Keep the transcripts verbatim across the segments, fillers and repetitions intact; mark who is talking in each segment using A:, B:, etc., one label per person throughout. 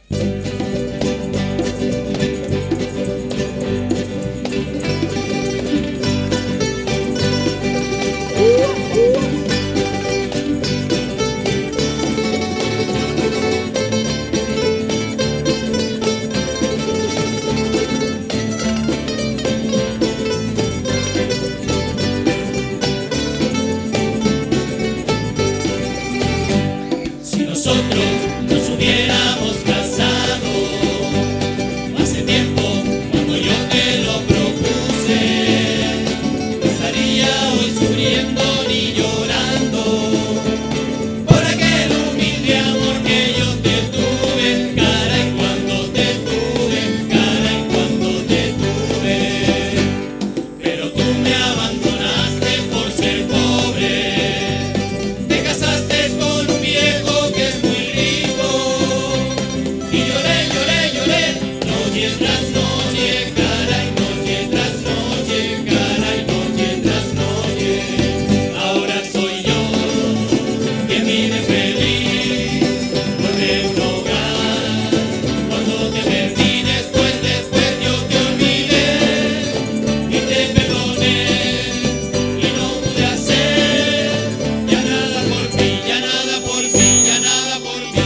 A: Si nosotros nos hubiéramos casado hace tiempo, cuando yo te lo propuse, no estaría hoy sufriendo ni llorando por aquel humilde amor que yo te tuve. Caray, cuando te tuve, caray, cuando te tuve. Pero tú me abandonaste por ser pobre, te casaste con un viejo que es muy rico, y lloré, lloré, lloré, noche tras noche, caray, noche tras noche, caray, noche tras noche. Ahora soy yo quien vive feliz por ver un hogar. Cuando te perdí, después, después yo te olvidé y te perdoné, y no pude hacer ya nada por ti, ya nada por ti, ya nada por ti.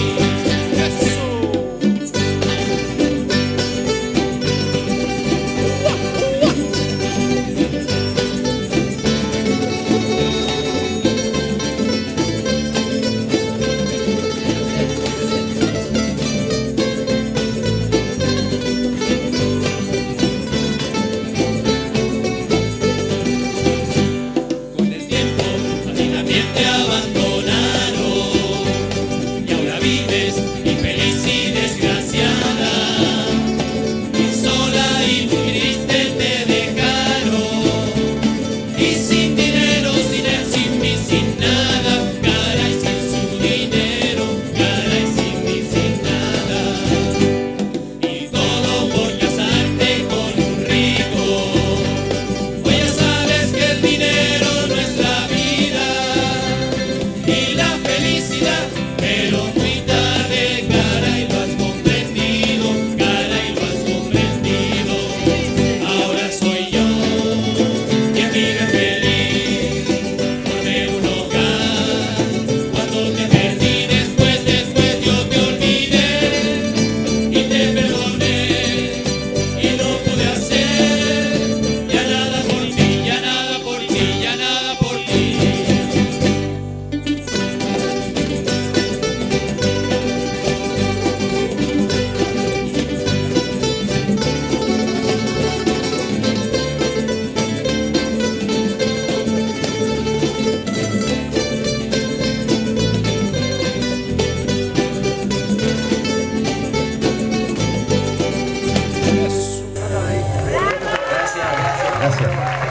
A: Con el tiempo a ti también te abandonaron, y ahora vives infeliz y desgraciada, y sola y muy triste te dejaron, y sin dinero, sin él, sin mí, sin nada, caray, sin su dinero, caray, sin mí, sin nada. Y todo por casarte con un rico. Hoy ya sabes que el dinero no es la vida y la felicidad, pero muy tarde, caray, lo has comprendido, caray, lo has comprendido. Ahora soy yo quien vive feliz por ver un hogar. Cuando te perdí, después, después yo te olvidé y te perdoné, y no pude hacer ya nada por ti, ya nada por ti, ya nada por ti.
B: Gracias.